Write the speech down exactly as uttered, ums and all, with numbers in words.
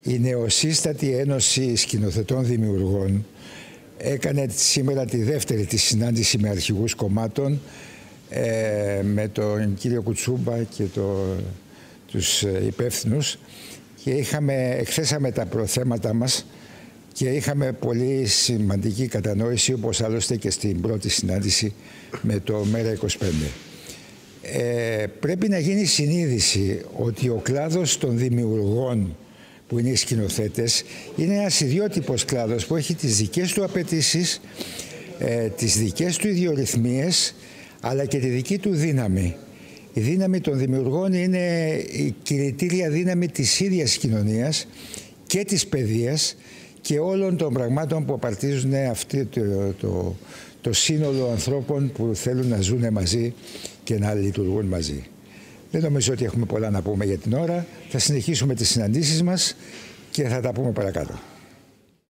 Η νεοσύστατη Ένωση Σκηνοθετών Δημιουργών έκανε σήμερα τη δεύτερη της συνάντηση με αρχηγούς κομμάτων, ε, με τον κύριο Κουτσούμπα και το, τους υπεύθυνους, και είχαμε, εκθέσαμε τα προθέματα μας και είχαμε πολύ σημαντική κατανόηση, όπως άλλωστε και στην πρώτη συνάντηση με το Μέρα είκοσι πέντε. Ε, πρέπει να γίνει συνείδηση ότι ο κλάδος των δημιουργών, που είναι οι σκηνοθέτες, είναι ένας ιδιότυπος κλάδος που έχει τις δικές του απαιτήσεις, ε, τις δικές του ιδιορυθμίες, αλλά και τη δική του δύναμη. Η δύναμη των δημιουργών είναι η κινητήρια δύναμη της ίδιας κοινωνίας και της παιδείας και όλων των πραγμάτων που απαρτίζουν αυτό το, το, το σύνολο ανθρώπων που θέλουν να ζουν μαζί και να λειτουργούν μαζί. Δεν νομίζω ότι έχουμε πολλά να πούμε για την ώρα. Θα συνεχίσουμε τις συναντήσεις μας και θα τα πούμε παρακάτω.